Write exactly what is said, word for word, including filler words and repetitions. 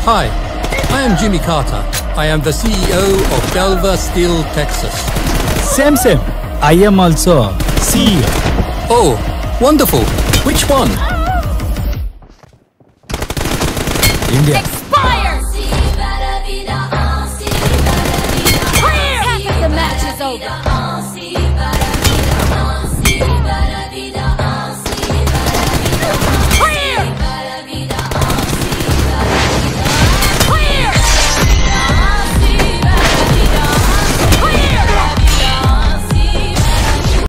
Hi, I am Jimmy Carter. I am the C E O of Delva Steel, Texas. Same, same. I am also C E O. Oh, wonderful. Which one? India. Expire! Clear! Half of the match is over.